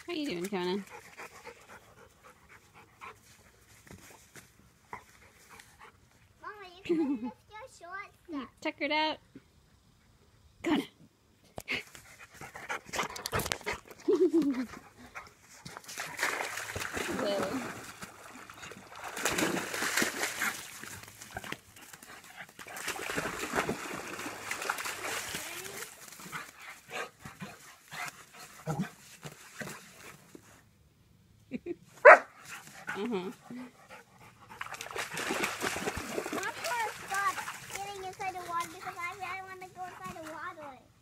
How you doing, Kona? Mama, you can lift your shorts up. Tuckered out. Kona. Whoa. I'm gonna stop getting inside the water because I really want to go inside the water.